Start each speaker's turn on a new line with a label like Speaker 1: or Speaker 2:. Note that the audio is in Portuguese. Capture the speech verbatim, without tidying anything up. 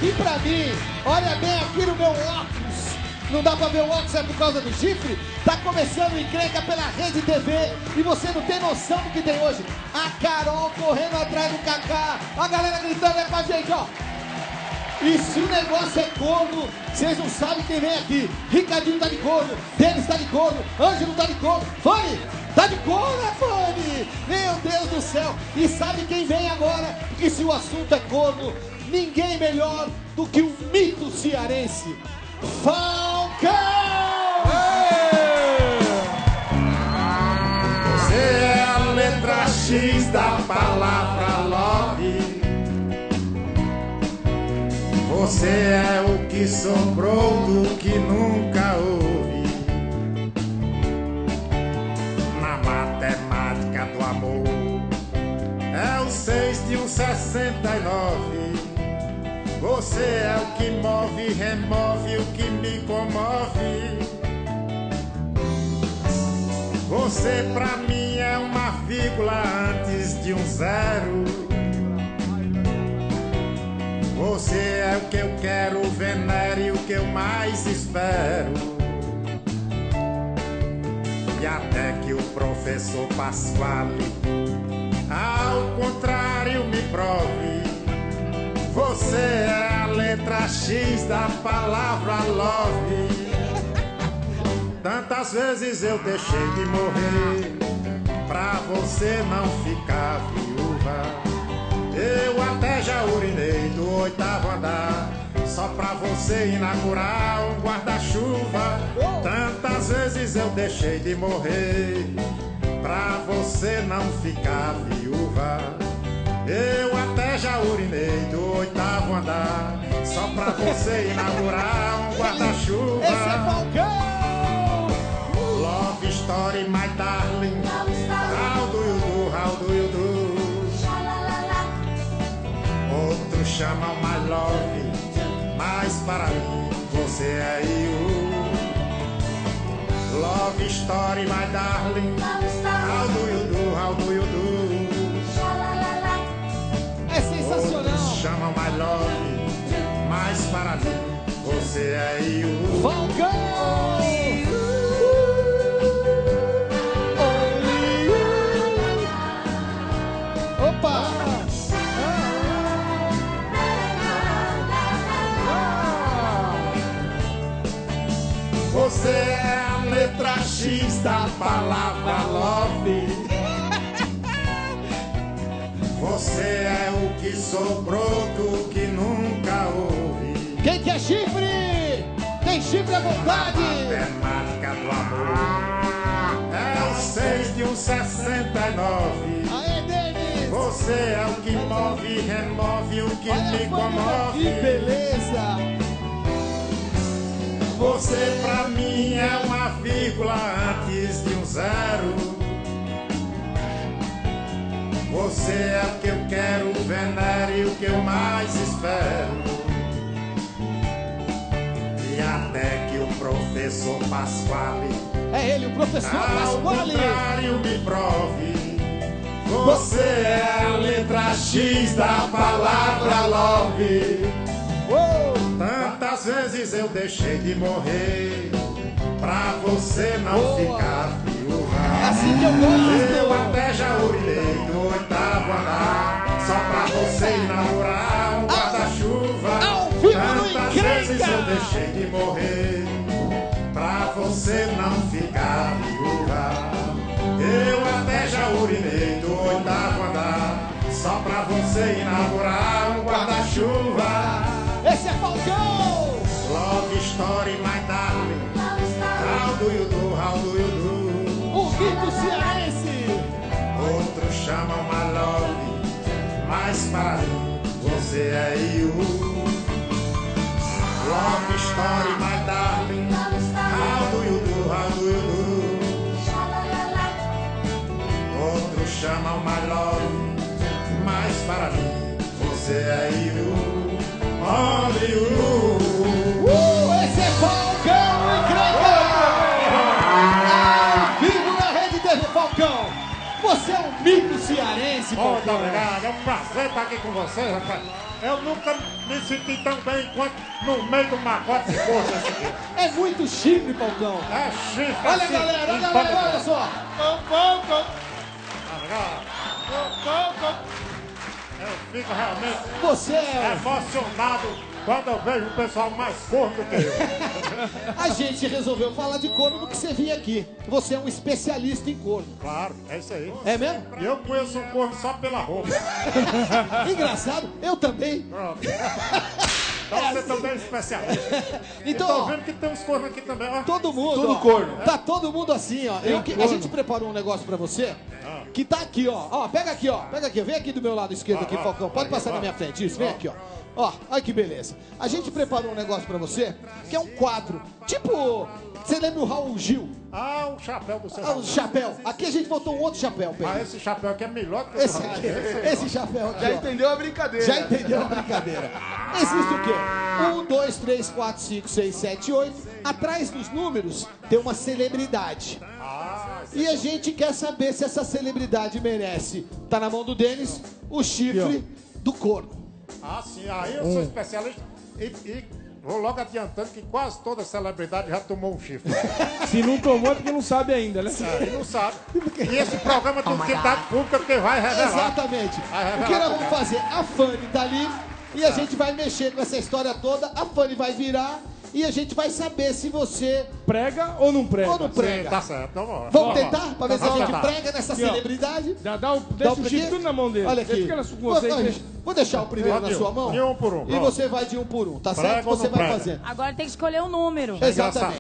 Speaker 1: aqui pra mim. Olha bem aqui no meu óculos. Não dá pra ver o óculos, é por causa do chifre? Tá começando o Encrenca pela Rede T V e você não tem noção do que tem hoje. A Carol correndo atrás do Kaká, a galera gritando é com a gente, ó. E se o negócio é corno, vocês não sabem quem vem aqui. Ricardinho tá de corno, Denis tá de corno, Ângelo tá de corno, Fanny tá de corno, né, Fanny? Meu Deus do céu. E sabe quem vem agora? Porque se o assunto é corno, ninguém melhor do que o mito cearense, Falcão!
Speaker 2: Você é a letra X da palavra love. Você é o que sobrou do que nunca houve. Na matemática do amor é o seis de um sessenta e nove. Você é o que move, remove o que me comove. Você pra mim é uma vírgula antes de um zero. Você é o que eu quero, venero e o que eu mais espero. E até que o professor Pasquale ao contrário me prove. Você é a letra X da palavra love. Tantas vezes eu deixei de morrer pra você não ficar viúva. Eu até já urinei do oitavo andar só pra você inaugurar um guarda-chuva. Tantas vezes eu deixei de morrer pra você não ficar viúva. Eu até já urinei do oitavo andar só pra você inaugurar um guarda-chuva.
Speaker 1: Esse é Falcão!
Speaker 2: Love story, my darling. How do you do, how do you do? Outros chamam my love, mas para mim você é you. Love story, my darling. How do you do, how do you do?
Speaker 1: É sensacional.
Speaker 2: Outros chamam my love, mas para mim você é you.
Speaker 1: Falcão! Opa!
Speaker 2: Você é a letra X da palavra love. Você é o que sobrou do que nunca houve.
Speaker 1: Quem quer chifre? Tem chifre à vontade!
Speaker 2: Matemática do amor é o seis de um sessenta e nove.
Speaker 1: Aê, Denis!
Speaker 2: Você é o que move, remove o que
Speaker 1: Olha
Speaker 2: me
Speaker 1: a
Speaker 2: comove.
Speaker 1: que beleza!
Speaker 2: Você pra mim é uma vírgula antes de um zero. Você é o que eu quero, venero e o que eu mais espero. E até que o professor Pasquale
Speaker 1: É ele, o professor
Speaker 2: ao
Speaker 1: Pasquale!
Speaker 2: contrário me prove. Você é a letra X da palavra love.
Speaker 1: Uou!
Speaker 2: Tantas vezes eu deixei de morrer pra você não
Speaker 1: Boa.
Speaker 2: ficar viúva.
Speaker 1: É assim que eu gosto!
Speaker 2: Eu até já urinei do oitavo andar só pra você inaugurar um guarda-chuva.
Speaker 1: Ao vivo no
Speaker 2: Tantas
Speaker 1: Encrenca.
Speaker 2: vezes eu deixei de morrer pra você não ficar viúva. Eu até já urinei do oitavo andar só pra você inaugurar um guarda-chuva.
Speaker 1: Esse é Falcão!
Speaker 2: Love story, my darling. How do you do, how do you do?
Speaker 1: O mito cearense!
Speaker 2: Outros chamam my love, mas para mim você é you. Love story, my darling. How do you do, how do you do? Outros chamam my love, mas para mim você é you. Only you.
Speaker 1: Uh, esse é Falcão Encrenca! Ao vivo na Rede T V. Falcão, você é um mito cearense. noite,
Speaker 2: Muito
Speaker 1: Falcão.
Speaker 2: obrigado, é um prazer estar aqui com vocês, rapaz. Eu nunca me senti tão bem quanto no meio do macote de força esse aqui.
Speaker 1: É muito chifre, Falcão.
Speaker 2: É chifre.
Speaker 1: Olha,
Speaker 2: assim,
Speaker 1: galera, olha,
Speaker 2: em
Speaker 1: olha,
Speaker 2: todo
Speaker 1: olha só.
Speaker 2: Eu fico realmente
Speaker 1: Você é...
Speaker 2: emocionado quando eu vejo o pessoal mais corno do que eu.
Speaker 1: A gente resolveu falar de corno do que você vinha aqui. Você é um especialista em corno.
Speaker 2: Claro, é isso aí.
Speaker 1: É mesmo?
Speaker 2: E eu conheço um corno só pela roupa.
Speaker 1: Engraçado, eu também.
Speaker 2: Pronto. Então você também é especialista.
Speaker 1: Então,
Speaker 2: Tô
Speaker 1: ó,
Speaker 2: vendo que tem uns cornos aqui também, ó.
Speaker 1: todo mundo,
Speaker 3: Tudo
Speaker 1: ó,
Speaker 3: corno.
Speaker 1: tá todo mundo assim, ó. Eu que- a gente preparou um negócio pra você, que tá aqui, ó. Ó, pega aqui, ó. Pega aqui, vem aqui do meu lado esquerdo aqui,
Speaker 2: Ah, ah,
Speaker 1: Falcão. Pode
Speaker 2: aí,
Speaker 1: passar
Speaker 2: ó.
Speaker 1: na minha frente, isso, vem aqui, ó. Ó, olha que beleza. A gente preparou um negócio pra você, que é um quadro, tipo, você lembra o Raul Gil?
Speaker 2: Ah, o chapéu do seu
Speaker 1: Ah, o chapéu. Aqui a gente botou um outro chapéu,
Speaker 2: Ah,
Speaker 1: Pedro.
Speaker 2: esse chapéu aqui é melhor do que
Speaker 1: Esse
Speaker 2: o
Speaker 1: aqui, esse chapéu aqui,
Speaker 3: Já
Speaker 1: ó.
Speaker 3: entendeu a brincadeira?
Speaker 1: Já entendeu a brincadeira? Existe o quê? Um, dois, três, quatro, cinco, seis, sete, oito. Atrás dos números tem uma celebridade. E a gente quer saber se essa celebridade merece. Tá na mão do Denis, o chifre do corno.
Speaker 2: Ah, sim, aí eu sou especialista e, e vou logo adiantando que quase toda celebridade já tomou um chifre.
Speaker 4: Se não tomou é porque não sabe ainda, né?
Speaker 2: É, e não sabe. E esse programa tem utilidade pública porque vai revelar.
Speaker 1: Exatamente.
Speaker 2: Vai revelar
Speaker 1: O que nós
Speaker 2: tudo.
Speaker 1: vamos fazer? A Fanny tá ali e a gente vai mexer com essa história toda. A Fanny vai virar e a gente vai saber se você
Speaker 4: Prega ou não prega?
Speaker 1: ou não
Speaker 2: Sim,
Speaker 1: prega.
Speaker 2: tá certo. Então, vamos
Speaker 1: Vamos tentar? Pra ver se a
Speaker 2: Vamos
Speaker 1: gente
Speaker 2: tentar.
Speaker 1: prega nessa
Speaker 4: Aqui, ó.
Speaker 1: celebridade.
Speaker 4: Já dá o,
Speaker 1: Dá
Speaker 4: deixa
Speaker 1: um
Speaker 4: o chifre
Speaker 1: aqui?
Speaker 4: tudo na mão dele.
Speaker 1: Olha aqui.
Speaker 4: Deixa ela com
Speaker 1: Vou,
Speaker 4: você aí.
Speaker 1: vou deixar o primeiro na
Speaker 2: Pode,
Speaker 1: sua mão.
Speaker 2: de um por um,
Speaker 1: E
Speaker 2: pronto.
Speaker 1: você vai de um por um, tá
Speaker 2: Prega
Speaker 1: certo?
Speaker 2: ou
Speaker 1: Você
Speaker 2: não
Speaker 1: vai
Speaker 2: prega?
Speaker 1: fazendo.
Speaker 5: Agora tem que escolher um número.
Speaker 1: Exatamente.